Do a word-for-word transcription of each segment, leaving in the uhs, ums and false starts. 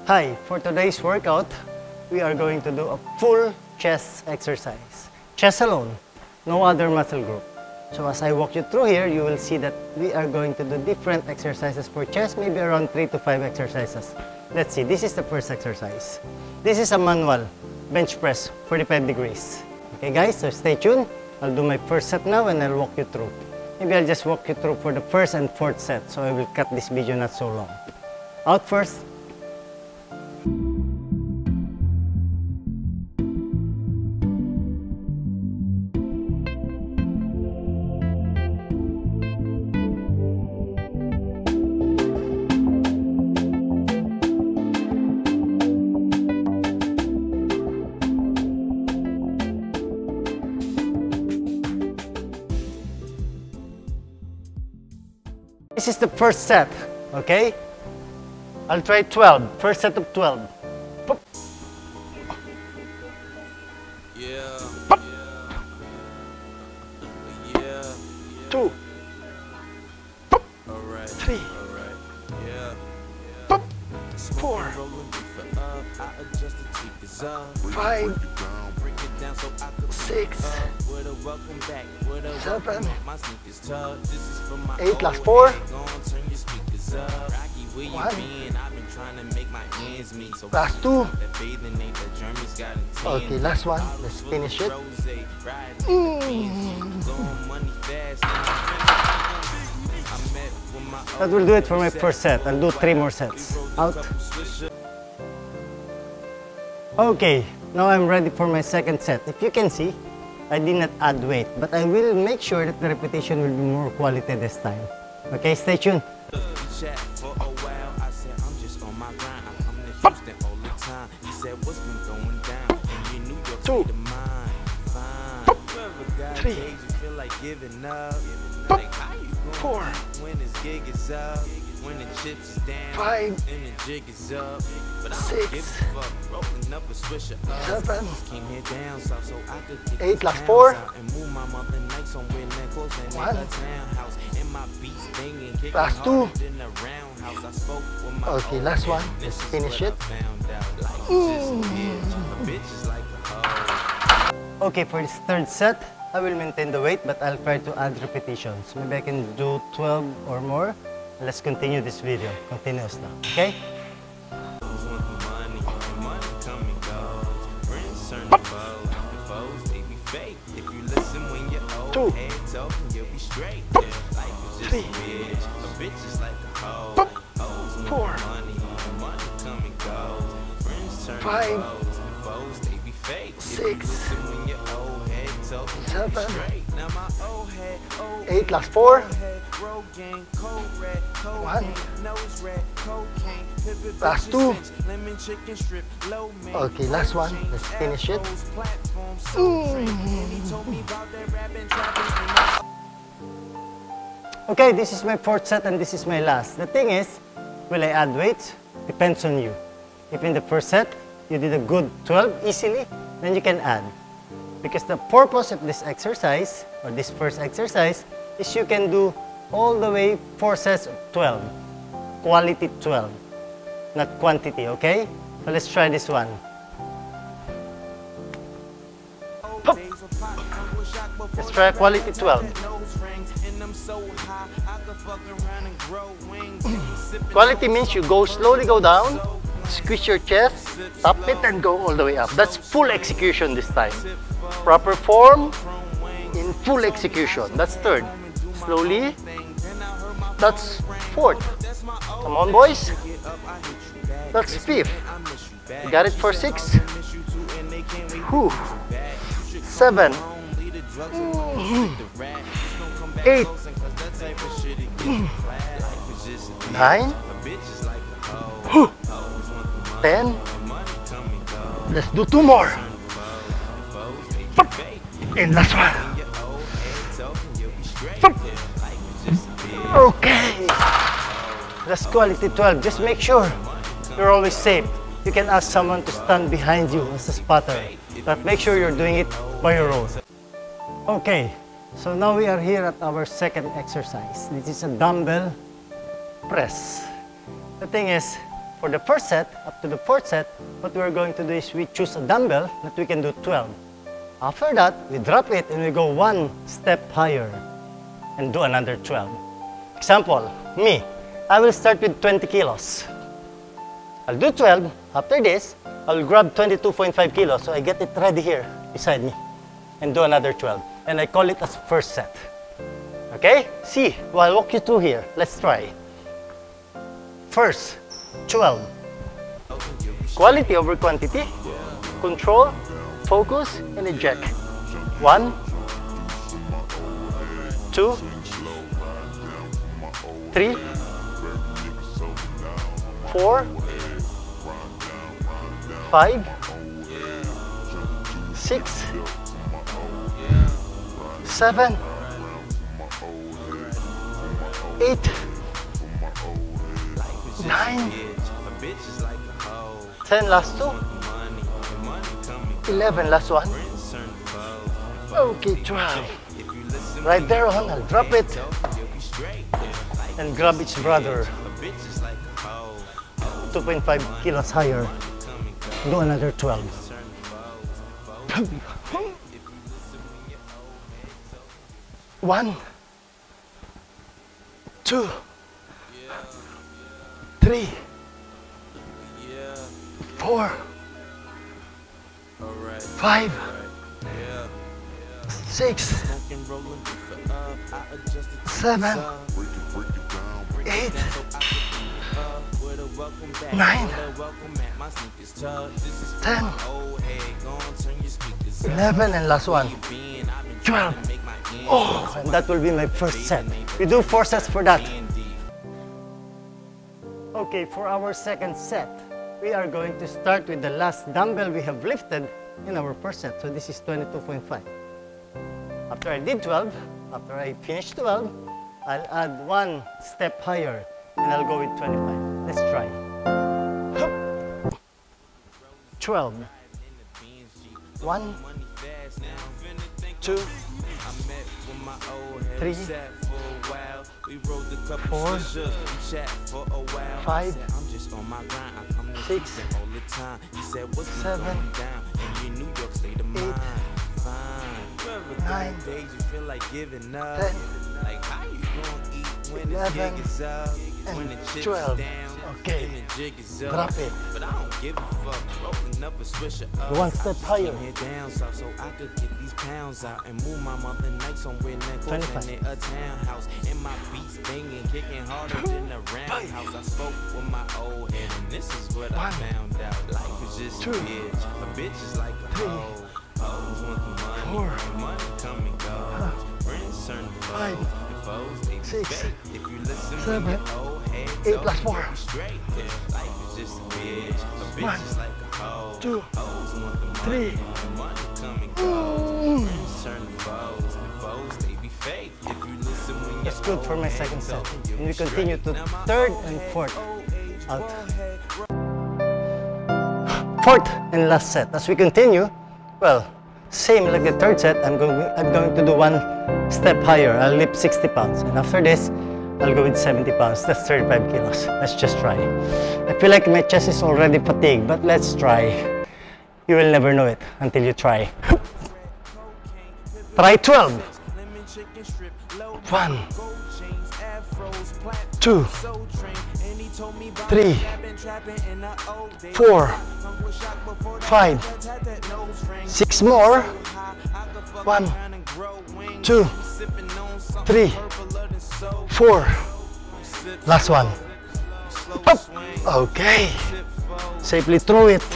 Hi, for today's workout, we are going to do a full chest exercise. Chest alone, no other muscle group. So as I walk you through here, you will see that we are going to do different exercises for chest, maybe around three to five exercises. Let's see, this is the first exercise. This is a manual bench press, forty-five degrees. Okay guys, so stay tuned. I'll do my first set now and I'll walk you through. Maybe I'll just walk you through for the first and fourth set, so I will cut this video not so long. Out first. This is the first set, okay? I'll try twelve. First set of twelve. Pop. Yeah. Pop. Yeah. Yeah. Two. Pop. All right. Three. All right. Yeah. Pop. Four. Five. Six. Seven. Eight plus four. One. Last two. Okay, last one. Let's finish it. Mm. That will do it for my first set. I'll do three more sets. Out. Okay, now I'm ready for my second set. If you can see, I did not add weight, but I will make sure that the repetition will be more quality this time. Okay, stay tuned. Two. Three. Four. Five. Six. Seven. Eight plus four. One. Last two. Okay, last one. Let's finish it. Mm. Okay, for this third set, I will maintain the weight, but I'll try to add repetitions. Maybe I can do twelve or more. Let's continue this video. Continuous now, okay? Two. Three. Four. Five. Six. Seven. Eight plus four. One. Last two. Okay, last one. Let's finish it. Mm. Okay, this is my fourth set and this is my last. The thing is, will I add weights? Depends on you. If in the first set, you did a good twelve easily, then you can add. Because the purpose of this exercise, or this first exercise, is you can do all the way four sets of twelve. Quality twelve, not quantity, okay? So let's try this one. Pop. Let's try quality twelve. Quality means you go slowly go down, squeeze your chest, tap it and go all the way up. That's full execution this time. Proper form in full execution. That's third. Slowly. That's fourth. Come on, boys. That's fifth. You got it for six. Whew. Seven. Mm. Eight. Mm. Nine. Whew. Ten. Let's do two more. And last one. Okay. That's quality twelve. Just make sure you're always safe. You can ask someone to stand behind you as a spotter, but make sure you're doing it by your own. Okay, so now we are here at our second exercise. This is a dumbbell press. The thing is, For the first set, up to the fourth set, what we're going to do is we choose a dumbbell that we can do twelve. After that, we drop it and we go one step higher and do another twelve. Example, me, I will start with twenty kilos. I'll do twelve. After this, I'll grab twenty-two point five kilos, so I get it ready here beside me and do another twelve. And I call it as first set. Okay? See, well, I'll walk you through here. Let's try. First, twelve. Quality over quantity. Control, focus, and eject. One, two, three, four, five, six, seven, eight, nine, ten, last two, eleven, last one. Okay, twelve. Right there on, I'll drop it and grab its brother. two point five kilos higher. Do another twelve. One, two, three, four, five, six, seven, eight, nine, ten, eleven, and last one, twelve. Oh, and that will be my first set. We do four sets for that. Okay, for our second set, we are going to start with the last dumbbell we have lifted in our first set. So this is twenty-two point five. After I did twelve, after I finish twelve, I'll add one step higher and I'll go with twenty-five. Let's try. twelve. One, two, three, four, five, six, seven, eight, nine, ten, eleven, and twelve. Okay, drop it. One step higher. twenty-five. Five, six, seven, eight plus four. One, two, three. Mm. That's good for my second set. And we continue to third and fourth out. Fourth and last set. As we continue, well, same like the third set, I'm going, I'm going to do one step higher. I'll lift sixty pounds. And after this, I'll go with seventy pounds. That's thirty-five kilos. Let's just try. I feel like my chest is already fatigued, but let's try. You will never know it until you try. Try twelve. One, two, three, four, five, six more. One, two, three, four. Last one. Up. Okay. Safely throw it.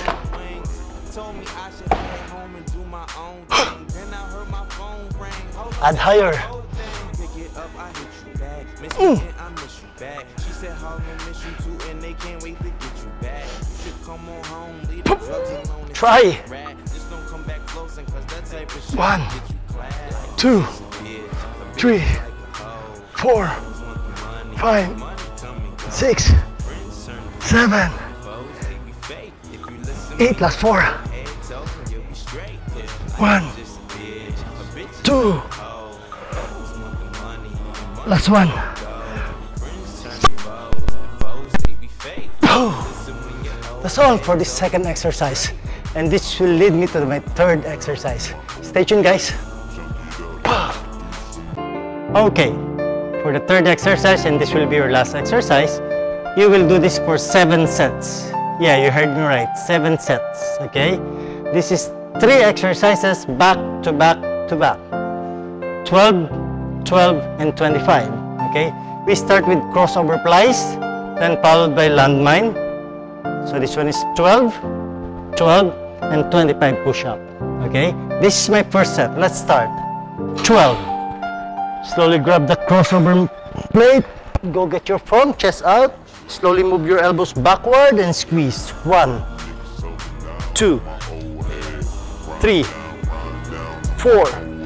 Add higher. Mm. Try. One, two, three, four, five, six, seven, eight plus four. One, two. Last one. Oh. That's all for this second exercise. And this will lead me to my third exercise. Stay tuned, guys. Okay, for the third exercise, and this will be your last exercise, you will do this for seven sets. Yeah, you heard me right, seven sets, okay? This is three exercises back to back to back. twelve, twelve, and twenty-five, okay? We start with crossover plies, then followed by landmine. So this one is twelve, twelve, and twenty-five push-up, okay? This is my first set. Let's start. twelve. Slowly grab the crossover plate. Go get your form, chest out. Slowly move your elbows backward and squeeze. One, two, three, four,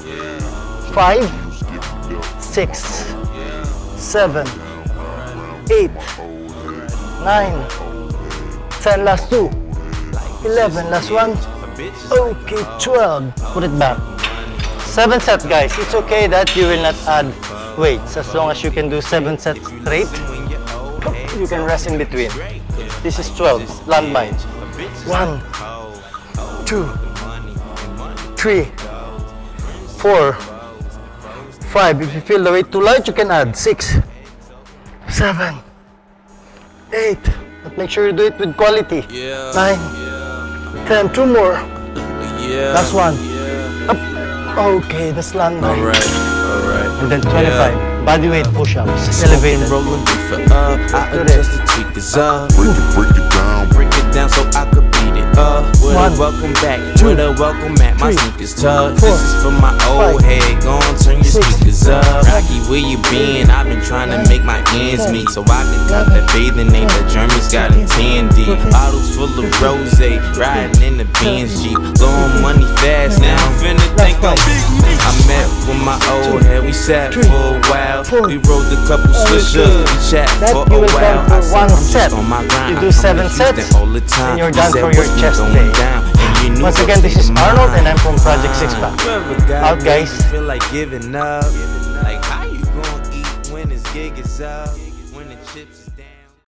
five, six, seven, eight, nine, ten, last two, eleven, last one. Okay, twelve. Put it back. Seven sets, guys. It's okay that you will not add weights as long as you can do seven sets straight. You can rest in between. This is twelve. Landmine. One, two, three, four, five. If you feel the weight too light, you can add six, seven, eight. But make sure you do it with quality. Yeah. Nine, Yeah. ten. Two more. Yeah. Last one. Yeah. Up. Okay, that's landmine. Alright. Alright. And then twenty-five. Yeah. Body weight push-ups. Elevated. Rolling for up. I Do adjust the tweakers up. Break it, break it down. Break it down so I could beat it up. With One, a welcome back. two, With a welcome at my three, sneakers tucked. four, This is for my old five, head. Go on, turn your six, speakers up. Rocky, where you been? I've been trying to make my ends meet so I can cop that bathing ape. The Germans got a ten D. Bottles full of rose. Riding in the Benz Jeep. Blowing money fast. Now I'm finna think I'm big. I met with my old head. We sat for a while. We rode a couple switches. We chat That for you a will while. done for I said, one I'm just set. on my grind. You I do come seven to Houston sets, all the time. and you're He done said, for your "What's chest going day." down?" And you knew Once what again, this is state of Arnold, mind. and I'm from Project Six Pack. Whoever got Out, it, guys. Feel like giving up. Like how you gonna eat when this gig is up? When the chips